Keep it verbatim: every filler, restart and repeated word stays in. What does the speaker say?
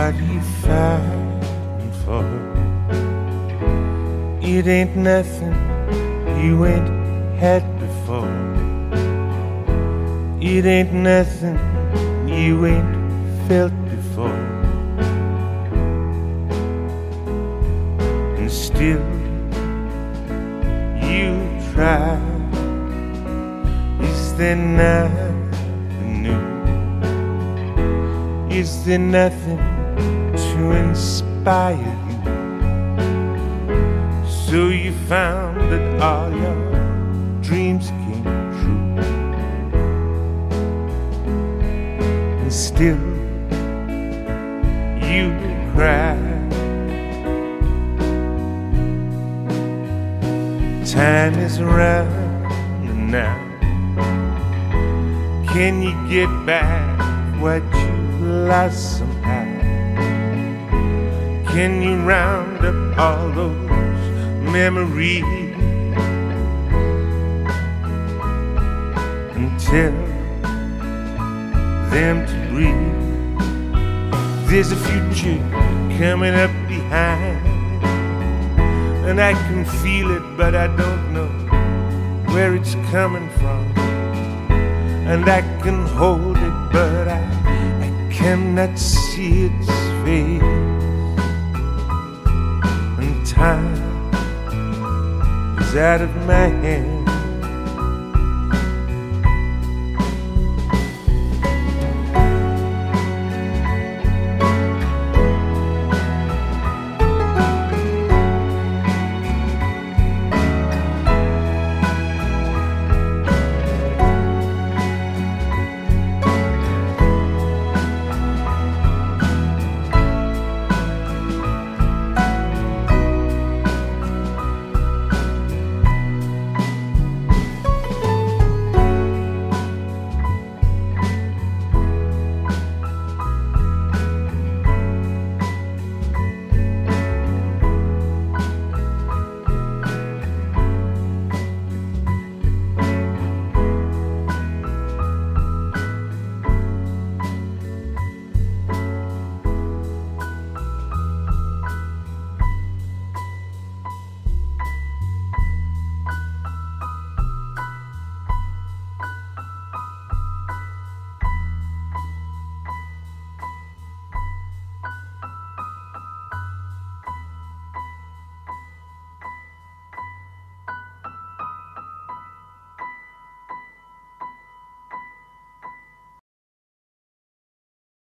What are you fighting for? It ain't nothing you ain't had before. It ain't nothing you ain't felt before. And still you try. Is there nothing new? Is there nothing to inspire you? So you found that all your dreams came true. And still you cry. Time is running now. Can you get back what you lost somehow? Can you round up all those memories and tell them to breathe? There's a future coming up behind, and I can feel it, but I don't know where it's coming from. And I can hold it, but I, I cannot see its face. And time is out of my hands.